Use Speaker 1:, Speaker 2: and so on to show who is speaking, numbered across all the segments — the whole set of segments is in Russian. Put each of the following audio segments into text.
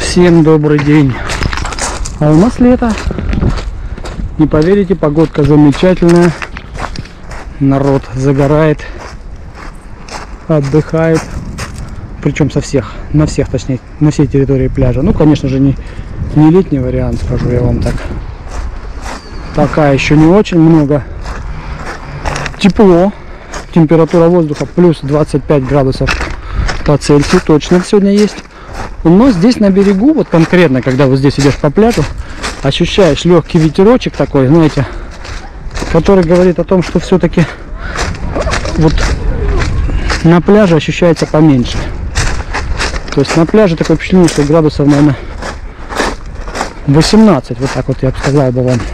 Speaker 1: Всем добрый день. А у нас лето. Не поверите, погодка замечательная. Народ загорает, отдыхает. Причем со всех, на всех, точнее, на всей территории пляжа. Ну, конечно же, не летний вариант, скажу я вам так. Пока еще не очень много. Тепло. Температура воздуха плюс 25 градусов по Цельсию точно сегодня есть. Но здесь на берегу, вот конкретно, когда вот здесь идешь по пляжу, ощущаешь легкий ветерочек такой, знаете, который говорит о том, что все-таки вот на пляже ощущается поменьше. То есть на пляже такое впечатление, что градусов, наверное, 18, вот так вот я бы сказал бы вам.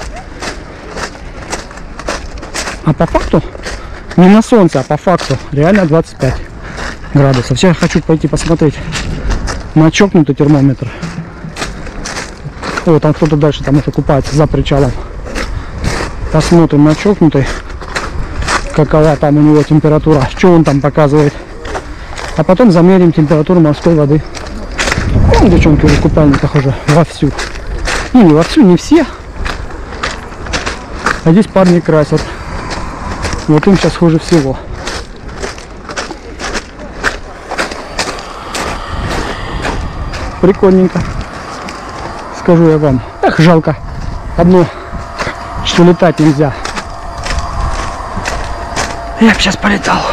Speaker 1: А по факту, не на солнце, а по факту реально 25 градусов. Сейчас хочу пойти посмотреть на чокнутый термометр. О, там кто-то дальше там это купается за причалом. Посмотрим на чокнутый, какова там у него температура, что он там показывает. А потом замерим температуру морской воды. Вон девчонки уже в купальниках уже вовсю. Ну, не вовсю, не все. А здесь парни красят. Вот им сейчас хуже всего. Прикольненько, скажу я вам. Эх, жалко одно, что летать нельзя. Я бы сейчас полетал.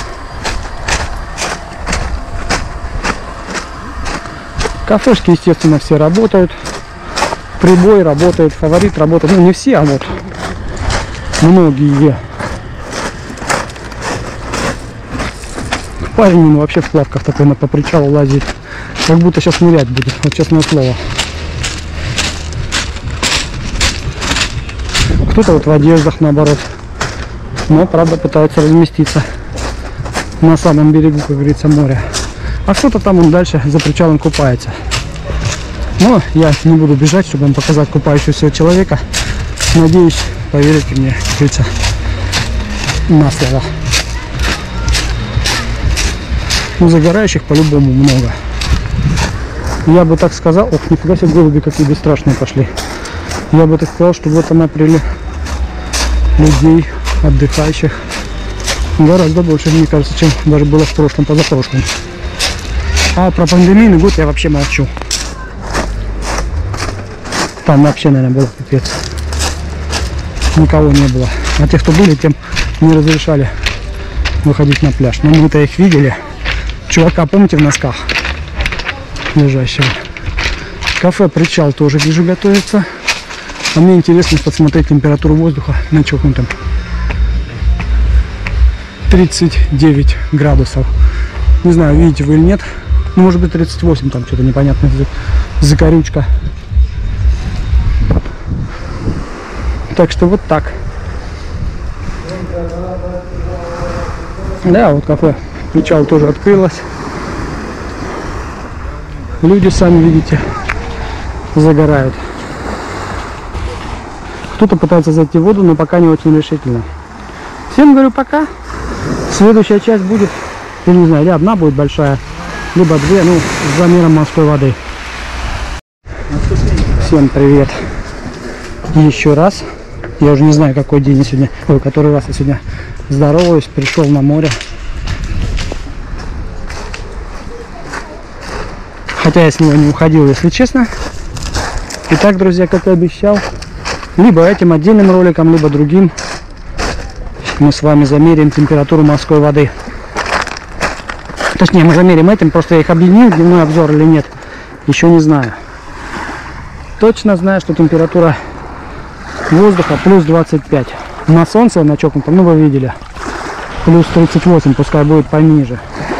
Speaker 1: Кафешки, естественно, все работают. Прибой работает, Фаворит работает. Ну, не все, а вот многие. Парень он вообще в плавках такой по причалу лазит. Как будто сейчас нырять будет, вот честное слово. Кто-то вот в одеждах наоборот. Но, правда, пытаются разместиться на самом берегу, как говорится, моря. А кто-то там он дальше за причалом купается. Но я не буду бежать, чтобы вам показать купающегося человека. Надеюсь, поверите мне, как говорится, на слово. Ну, загорающих по-любому много. Я бы так сказал, ох, нифига себе, голуби какие бесстрашные пошли. Я бы так сказал, что в этом апреле людей, отдыхающих, гораздо больше, мне кажется, чем даже было в прошлом, позапрошлом. А про пандемийный год я вообще молчу. Там вообще, наверное, было пипец. Никого не было. А те, кто были, тем не разрешали выходить на пляж. Но мы-то их видели. Чувака, помните, в носках лежащего. Кафе «Причал» тоже вижу готовится. А мне интересно посмотреть температуру воздуха на чокнутом. 39 градусов. Не знаю, видите вы или нет. Ну, может быть 38, там что-то непонятное. Закорючка. Так что вот так. Да, вот кафе «Причал» тоже открылось. Люди, сами видите, загорают. Кто-то пытается зайти в воду, но пока не очень решительно. Всем говорю пока. Следующая часть будет, я не знаю, или одна будет большая, либо две, ну, с замером морской воды. Всем привет. Еще раз. Я уже не знаю, какой день я сегодня, ой, который раз я сегодня здороваюсь, пришел на море. Хотя я с него не уходил, если честно. Итак, друзья, как и обещал, либо этим отдельным роликом, либо другим мы с вами замерим температуру морской воды. Точнее, мы замерим этим, просто я их объединил, дневной обзор или нет, еще не знаю. Точно знаю, что температура воздуха плюс 25. На солнце, на чокнутом, ну вы видели, плюс 38, пускай будет пониже.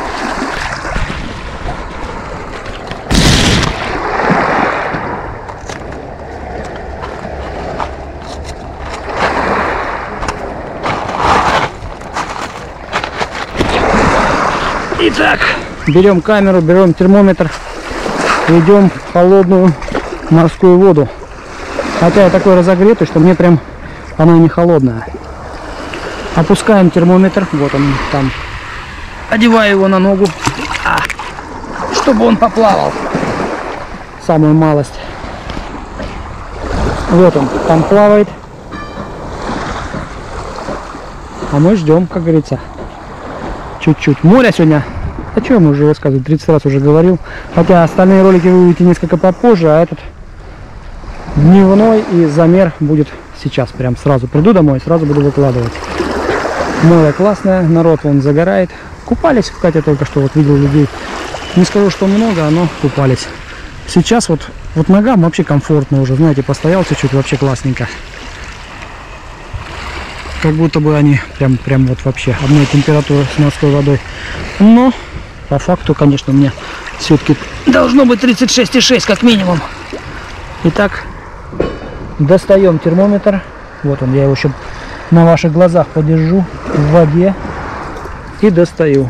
Speaker 1: Итак, берем камеру, берем термометр, идем в холодную морскую воду. Хотя я такой разогретый, что мне прям оно не холодное. Опускаем термометр, вот он там. Одеваю его на ногу, чтобы он поплавал. самую малость. Вот он, там плавает. А мы ждем, как говорится, чуть-чуть. Море сегодня, о чем уже рассказываю, 30 раз уже говорил. Хотя остальные ролики вы увидите несколько попозже, а этот дневной и замер будет сейчас. Прям сразу приду домой, сразу буду выкладывать. Море классное, народ вон загорает. Купались, кстати, только что вот видел людей. Не скажу, что много, но купались. Сейчас вот ногам вообще комфортно уже, знаете, постоял чуть-чуть, вообще классненько. Как будто бы они прям вот вообще одной температуры с морской водой. Но по факту, конечно, у меня все-таки должно быть 36,6 как минимум. Итак, достаем термометр. Вот он, я его еще на ваших глазах подержу в воде и достаю.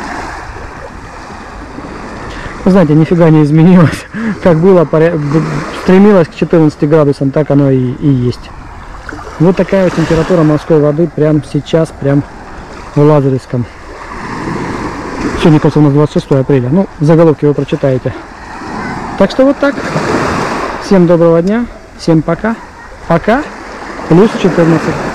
Speaker 1: Вы знаете, нифига не изменилось. Как было, стремилось к 14 градусам, так оно и есть. Вот такая вот температура морской воды прямо сейчас, прям в Лазаревском. Сегодня, кажется, у нас 26 апреля. Ну, в заголовке вы прочитаете. Так что вот так. Всем доброго дня. Всем пока. Пока. Плюс 14.